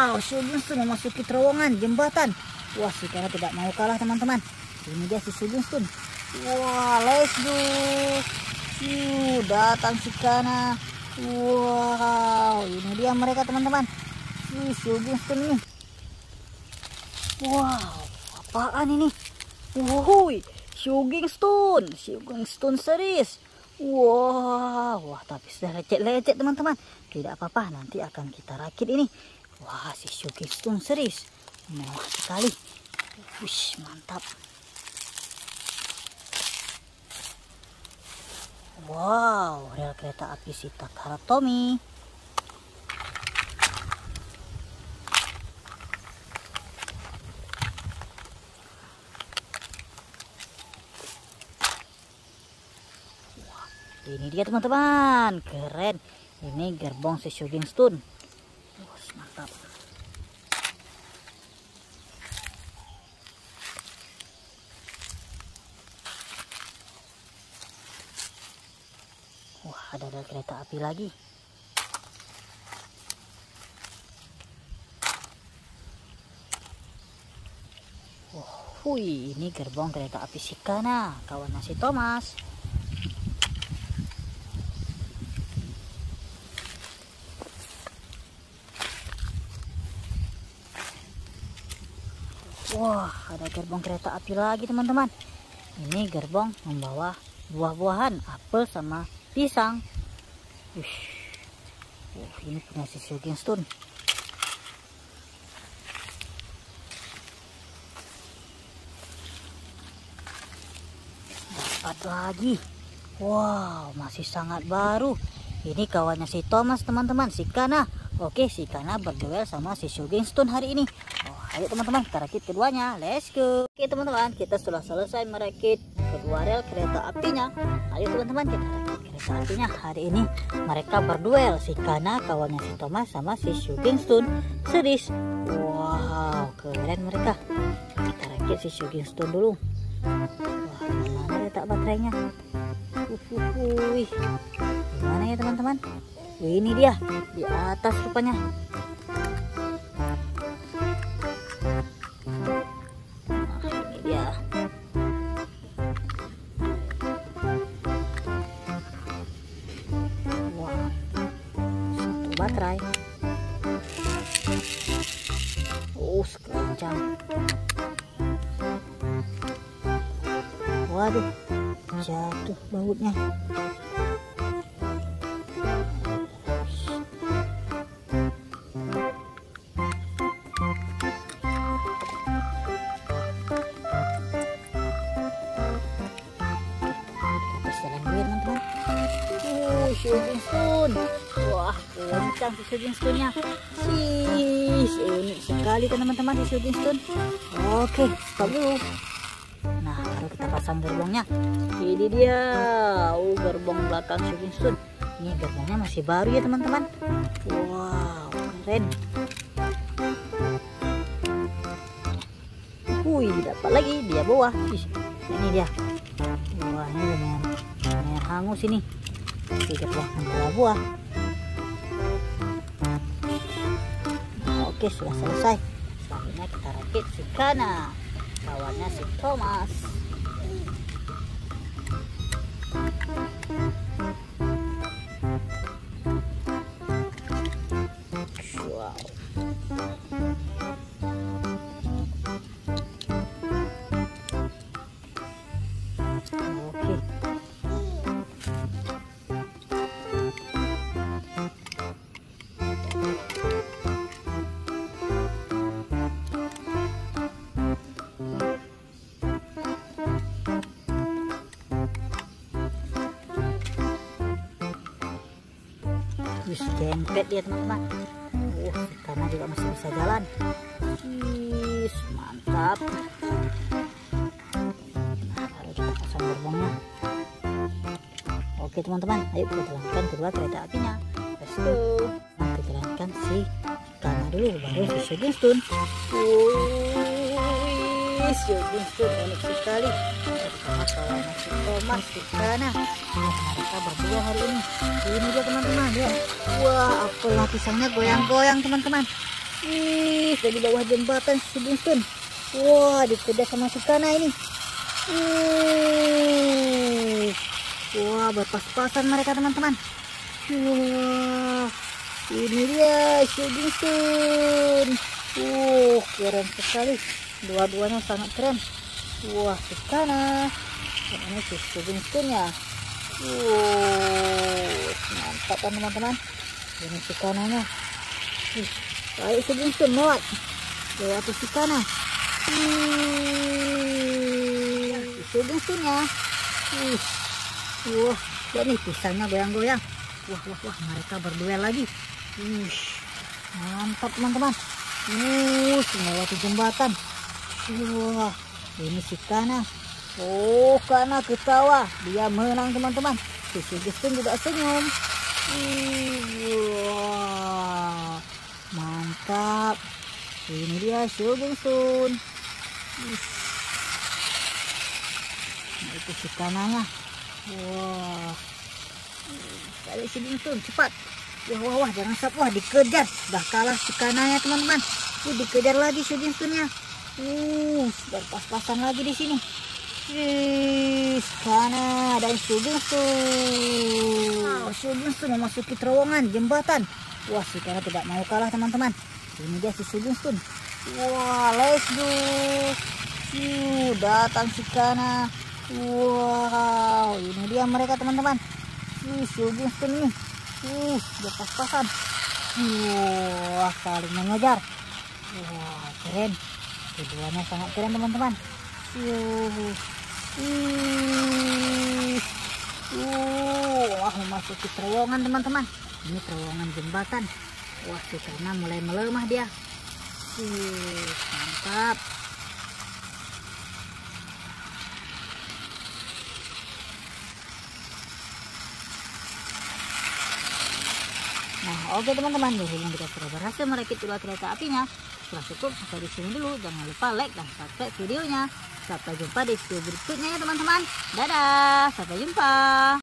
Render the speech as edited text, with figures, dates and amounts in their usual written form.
Wow, Shogunstone memasuki terowongan jembatan. Wah, si Kana tidak mau kalah teman-teman. Ini dia si Shogunstone. Wah, let's go. Datang si Kana. Wow, ini dia mereka teman-teman. Si Shogunstone ini. Wow, apaan ini? Wuhui, Shogunstone series. Wah, tapi sudah lecet-lecet teman-teman. Tidak apa-apa, nanti akan kita rakit ini. Wah, si Shogunstone series mewah sekali. Wush, mantap. Wow, rel kereta api si Takara Tomy. Ini dia teman-teman, keren. Ini gerbong si Shogunstone. Mantap. Wah, ada kereta api lagi. Ini gerbong kereta api si Kana, kawan si Thomas. Wah, ada gerbong kereta api lagi teman-teman. Ini gerbong membawa buah-buahan, apel sama pisang. Ini punya si Shogunstone. Dapat lagi. Wow, masih sangat baru. Ini kawannya si Thomas teman-teman, si Kana. Oke, si Kana berduel sama si Shogunstone hari ini. Ayo teman-teman, kita rakit keduanya. Let's go. Oke teman-teman, kita sudah selesai merakit kedua rel kereta apinya. Ayo teman-teman, kita rakit kereta apinya. Hari ini mereka berduel, si Kana kawannya si Thomas sama si Shogunstone series. Wow, keren mereka. Kita rakit si Shogunstone dulu. Wah, mana letak baterainya? Gimana ya teman-teman? Ini dia di atas rupanya. Baterai. Kencang. Waduh, jatuh bautnya. Shogunstone. Wah, kencang si Shogunstone-nya. Unik sekali teman-teman si Shogunstone. Oke, stop dulu. Nah, baru kita pasang gerbongnya. Ini dia. Gerbong belakang Shogunstone. Ini gerbongnya masih baru ya teman-teman. Wow, keren. Dapat lagi dia bawah. Ini dia. Wah, ini lumayan hangus ini. Gerbong membawa buah. Oke, sudah selesai. Selanjutnya kita rakit si Kana, kawannya si Thomas. Wow. Oke. Jempet dia teman-teman. Karena juga masih bisa jalan. Mantap. Nah, lalu kita pasang gerbongnya. Oke teman-teman, ayo kita jalankan kedua kereta apinya. Let's go. Nah, kita jalankan si Kana dulu, baru si Shogunstone. Shogunstone unik sekali. Kalau masih Thomas si Kana. Mereka berdua hari ini. Ini dia teman-teman ya. Wah, apel lapisannya goyang-goyang teman-teman. Ih, dari bawah jembatan si Bungsun. Wah, dikejar sama si Kana ini. Wah, berpas-pasan mereka teman-teman. Wah, ini dia si Bungsun. Keren sekali. Dua-duanya sangat keren. Wah, si Kana. Ini si Bungsun ya. Mantap kan teman-teman. Ini si Kananya. Ayo si Bungsun lewat. Lewat si Kana. Si Bungsunnya. Wah, lihat nih pisangnya goyang-goyang. Wah, mereka berduel lagi. Mantap teman-teman. Melewati jembatan. Wah, ini si Kana. Kana ketawa. Dia menang teman-teman. Si Bungsun juga senyum. Wah, mantap. Ini dia si Bungsun. Nah, itu si Kananya. Wah, balik si Bungsun cepat. Wah, jangan sampai. Wah, dikejar. Dah kalah si Kananya teman-teman. Dikejar lagi si Bungsunnya. Berpas-pasan lagi di sini. Kana dan si Bungsun. Si Bungsun memasuki terowongan jembatan. Wah, si Kana tidak mau kalah teman-teman. Ini dia si Bungsun. Wah, let's go. Datang si Kana. Wow, ini dia mereka teman-teman. Si Bungsun nih. Berpas-pasan. Wah, saling mengejar. Wah, keren. Keduanya sangat keren teman-teman. Wah, memasuki terowongan teman-teman. Ini terowongan jembatan. Wah, si Kana mulai melemah dia. Mantap. Nah, oke teman-teman, berhubung kita sudah berhasil merakit kedua kereta apinya. Setelah cukup sampai di sini dulu. Jangan lupa like dan subscribe videonya. Sampai jumpa di video berikutnya ya teman-teman. Dadah, sampai jumpa.